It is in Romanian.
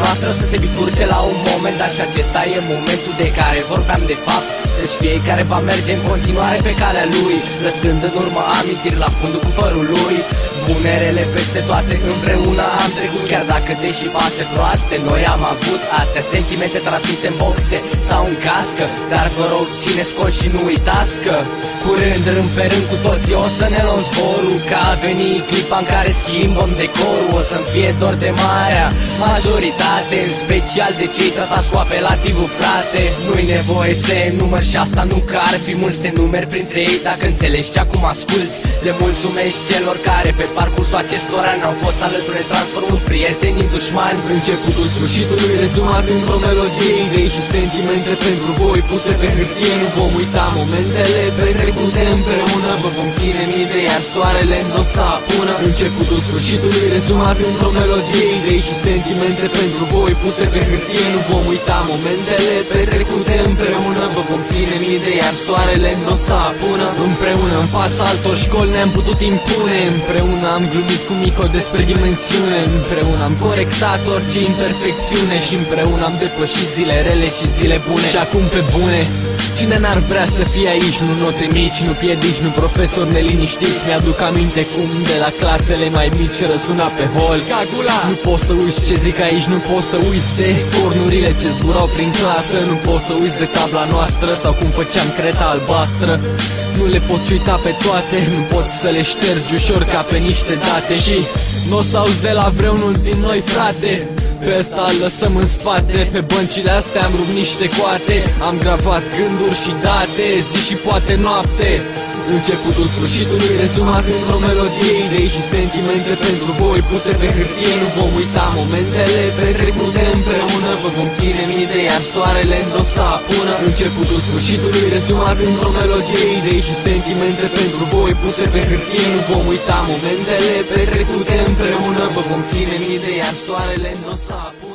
noastră să se bifurce la un moment, dar și acesta e momentul de care vorbeam de fapt. Deci fiecare va merge în continuare pe calea lui, lăsând în urmă amintiri la fundul cufărului. Bunerele peste toate împreună am trecut, chiar dacă deși pase proaste noi am avut astea sentimente transmise în boxe sau în cască. Dar vă rog, țineți cont și nu uitați că curând, rând pe rând, cu toții o să ne luăm zborul, că a venit clipa în care schimbăm decorul. O să-mi fie dor de marea majoritate, în special de cei tratați cu apelativul frate. Nu-i nevoie să enumăr și asta nu că ar fi mulți, te numeri printre ei dacă înțelegi ce acum asculti. Le mulțumesc celor care pe parcursul acestor ani au fost alături de transformul prieteni în dușmani. Începutul sfârșitului rezumat într-o melodie, idei și sentimente pentru voi puse pe hârtie. Nu vom uita momentele petrecute împreună, vă vom ține minte iar soarele n-o să apună. Începutul sfârșitului rezumat într-o melodie, idei și sentimente pentru voi puse pe hârtie. Nu vom uita momentele petrecute împreună, vă vom ține minte iar soarele n-o să apună. Împreună în fața altor școli ne-am putut impune, împreună am glumit cu Mico despre dimensiune, împreună am corectat orice imperfecțiune și împreună am depășit zile rele și zile bune. Și acum pe bune, cine n-ar vrea să fie aici? Nu note mici, nu piedici, nu profesori neliniștiți. Mi-aduc aminte cum de la clasele mai mici răsuna pe hol Cagula. Nu poți să uiți ce zic aici, nu poți să uiți de cornurile ce zburau prin clasă, nu poți să uiți de tabla noastră sau cum făceam creta albastră. Nu le poți uita pe toate, nu poți să le ștergi ușor ca pe niște date. Și n-o să auzi de la vreunul din noi, frate, pe ăsta îl lăsăm în spate. Pe băncile astea am rupt niște coate, am gravat gânduri și date, zi și poate noapte. Începutul sfârșitului rezumat într-o melodie, idei și sentimente pentru voi puse pe hârtie. Nu vom uita momentele petrecute împreună, vă vom ține minte iar soarele n-o să apună. Începutul sfârșitului rezumat într-o melodie, idei și sentimente pentru voi puse pe hârtie. Nu vom uita momentele petrecute împreună, vă vom ține minte iar soarele n-o să apună.